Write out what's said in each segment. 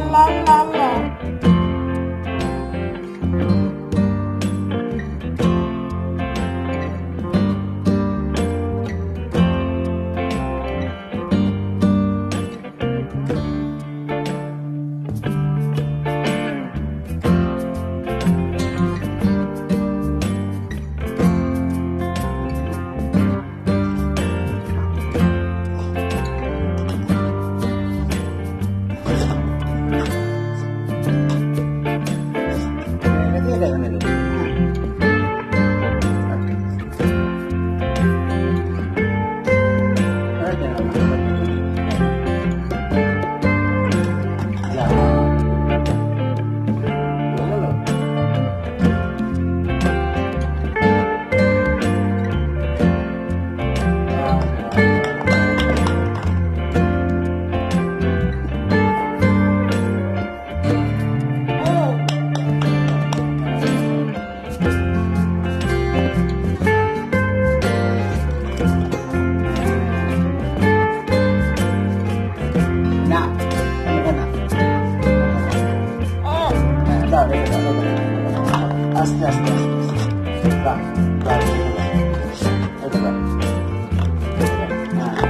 Aste, aste, aste. Dale. Itu kan. Nah.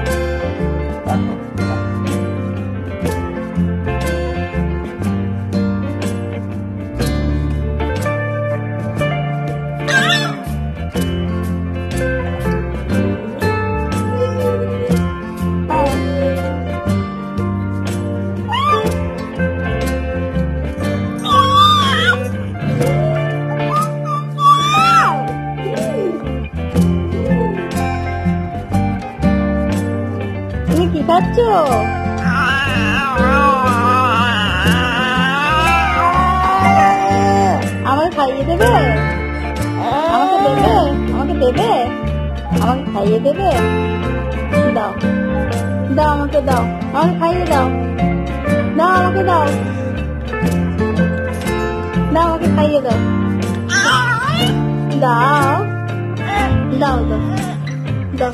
কি খাচ্ছ? আমাকে খাইয়ে দেবে? আমাকে দেবে? আমাকে দেবে? আমাকে খাইয়ে দেবে? দাও দাও, আমাকে দাও, আমাকে খাইয়ে দাও, দাও আমাকে দাও, দাও আমাকে খাইয়ে দাও, দাও দাও দাও দাও।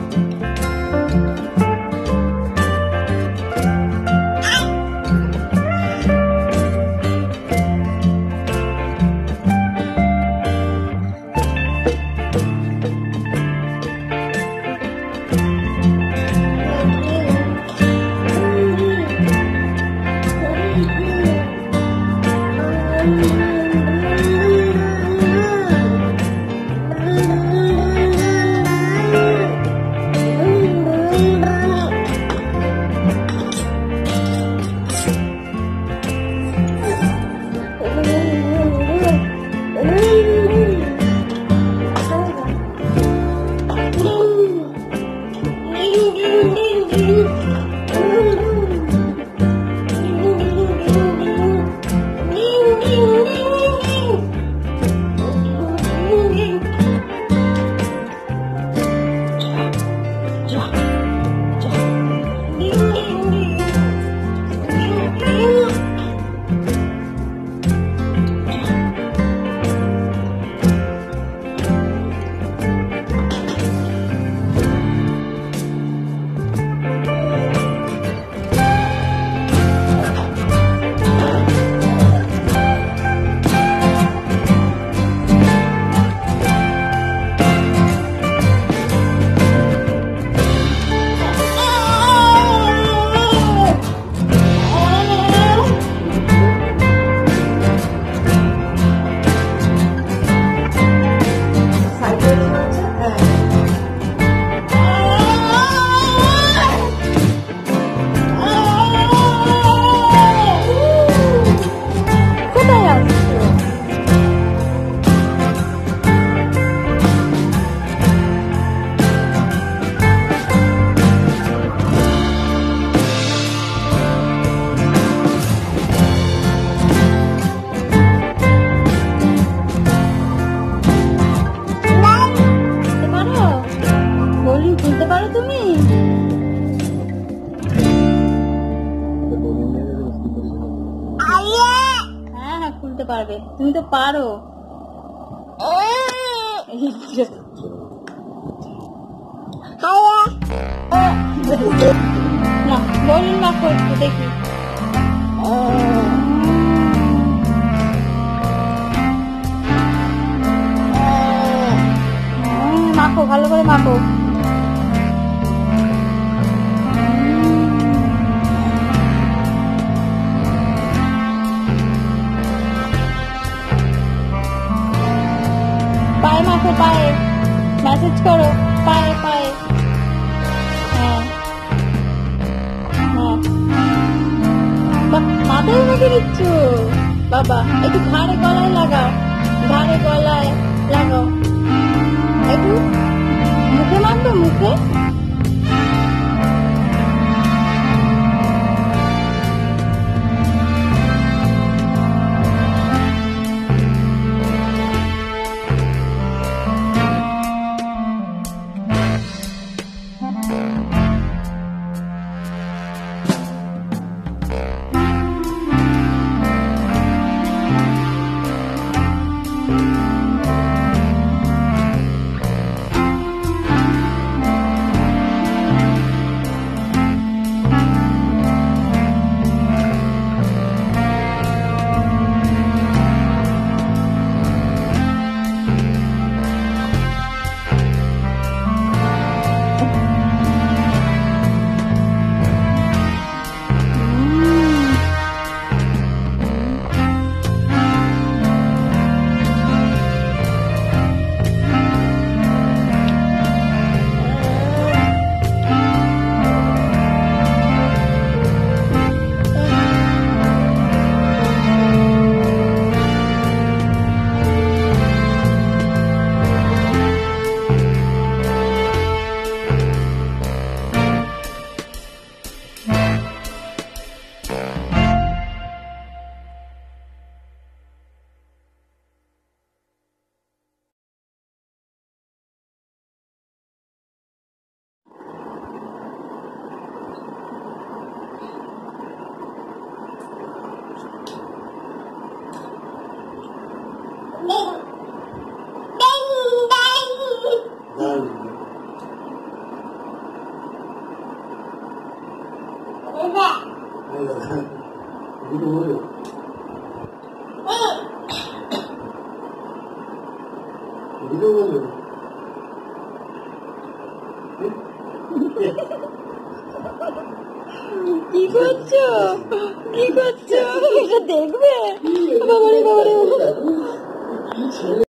খুলতে পারো তুমি? হ্যাঁ হ্যাঁ খুলতে পারবে, তুমি তো পারো। না বলুন না করতে দেখি। লেখো পায়ে, মেসেজ করো পায়ে পায়ে। হ্যাঁ হ্যাঁ, মাথায় মেখে দিচ্ছ বাবা, একটু ঘাড়ে গলায় লাগাও, ঘাড়ে গলায় লাগাও, একটু মুখে মাখবে মুখে। কি করছো, কি করছো? এটা দেখবে বাবা,